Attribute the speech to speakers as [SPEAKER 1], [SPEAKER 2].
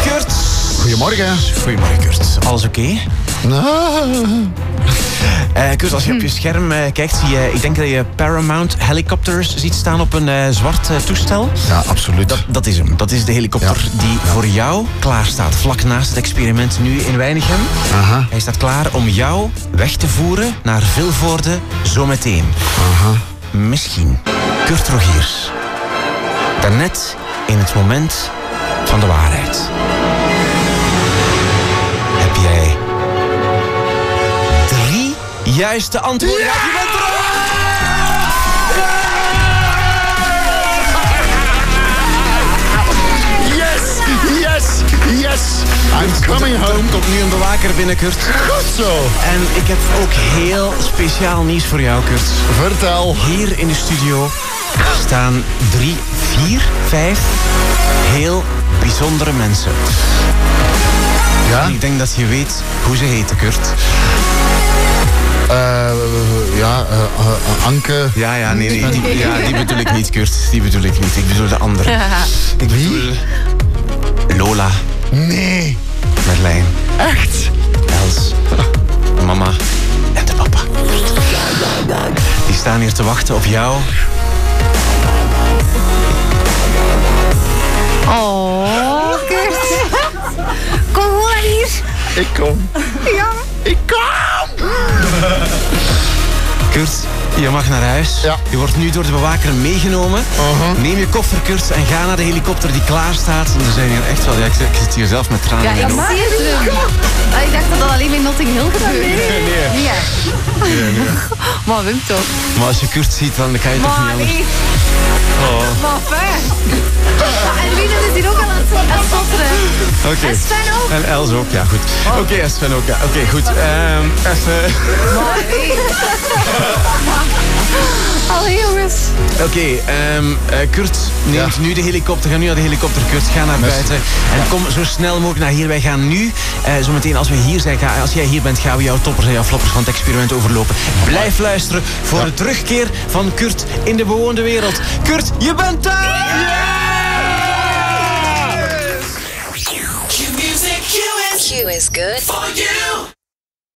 [SPEAKER 1] Kurt.
[SPEAKER 2] Goedemorgen.
[SPEAKER 1] Goedemorgen, Kurt. Alles oké? Kurt, als je op je scherm kijkt, zie je, ik denk dat je Paramount Helicopters ziet staan op een zwart toestel.
[SPEAKER 2] Ja, absoluut.
[SPEAKER 1] Dat is hem. Dat is de helikopter die voor jou klaar staat. Vlak naast het experiment nu in Weinigem.
[SPEAKER 2] Aha.
[SPEAKER 1] Hij staat klaar om jou weg te voeren naar Vilvoorde zometeen.
[SPEAKER 2] Aha.
[SPEAKER 1] Misschien. Kurt Rogiers. Daarnet in het moment van de waarheid. Heb jij 3 juiste antwoorden? Ja! Je bent er!
[SPEAKER 2] Yes. I'm coming home.
[SPEAKER 1] Komt nu een bewaker binnen, Kurt.
[SPEAKER 2] Goed zo.
[SPEAKER 1] En ik heb ook heel speciaal nieuws voor jou, Kurt.
[SPEAKER 2] Vertel.
[SPEAKER 1] Hier in de studio staan 3, 4, 5 heel bijzondere mensen.
[SPEAKER 2] Ja?
[SPEAKER 1] En ik denk dat je weet hoe ze heten, Kurt.
[SPEAKER 2] Anke.
[SPEAKER 1] Ja, nee, die bedoel ik niet, Kurt. Die bedoel ik niet. Ik bedoel de andere. Ik bedoel Lola.
[SPEAKER 2] Nee.
[SPEAKER 1] Merlijn.
[SPEAKER 2] Echt?
[SPEAKER 1] Els. Mama. En de papa. Die staan hier te wachten op jou.
[SPEAKER 3] Oh, Kurt. Kom gewoon hier.
[SPEAKER 2] Ik kom.
[SPEAKER 3] Ja.
[SPEAKER 2] Ik kom.
[SPEAKER 1] Kurt, je mag naar huis.
[SPEAKER 2] Ja.
[SPEAKER 1] Je wordt nu door de bewaker meegenomen. Neem je koffer, Kurt, en ga naar de helikopter die klaar staat. En er zijn hier echt wel... Ja, ik zit hier zelf met tranen
[SPEAKER 3] Ja,
[SPEAKER 1] in
[SPEAKER 3] ik
[SPEAKER 1] mijn ogen.
[SPEAKER 3] zie het. Ik dacht dat dat alleen in Notting Hill gebeurde.
[SPEAKER 1] Nee.
[SPEAKER 3] Ja. Maar Wim toch.
[SPEAKER 1] Maar als je Kurt ziet, dan kan je toch niet
[SPEAKER 3] Maar
[SPEAKER 1] anders.
[SPEAKER 3] nee.
[SPEAKER 1] Oh.
[SPEAKER 3] Maar fijn. En Lina is hier ook al aan het stotteren.
[SPEAKER 1] Oké.
[SPEAKER 3] En Sven ook.
[SPEAKER 1] En Els ook, ja goed. Oké, en Sven ook, ja. Oké, goed. Even...
[SPEAKER 3] Maar nee. Allee jongens.
[SPEAKER 1] Oké, Kurt neemt nu de helikopter. Ga nu naar de helikopter, Kurt. Ga naar buiten. En kom zo snel mogelijk naar hier. Wij gaan nu, zo meteen als we hier zijn, als jij hier bent, gaan we jouw toppers en jouw floppers van het experiment overlopen. Blijf luisteren voor de terugkeer van Kurt in de bewoonde wereld. Kurt, je bent daar!
[SPEAKER 4] Q is good for you.